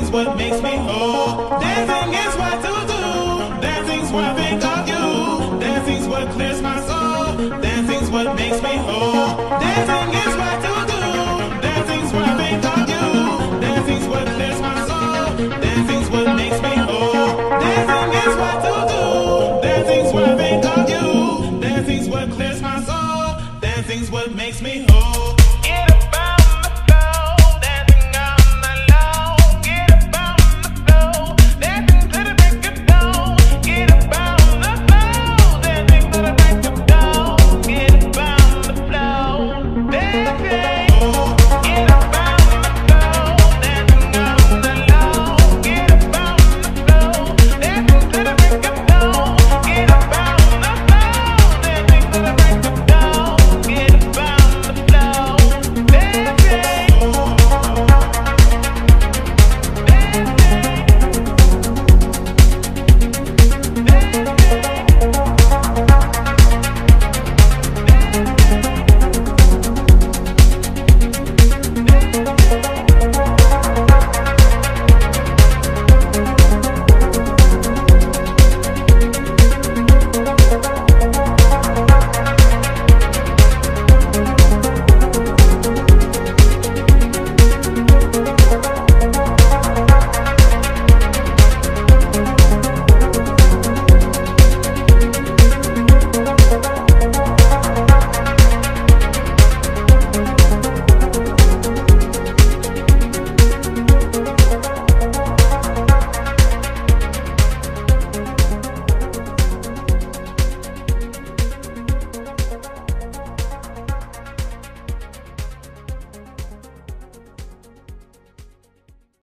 Dancing's what makes me whole. Dancing is what to do. Dancing's what I think of you. Dancing's what clears my soul. Dancing's what makes me whole. Dancing is what to do. Dancing's what I think of you. Dancing's what clears my soul. Dancing's what makes me whole. Dancing is what to do. Dancing's what I think of you. Dancing's what clears my soul. Dancing's what makes me whole.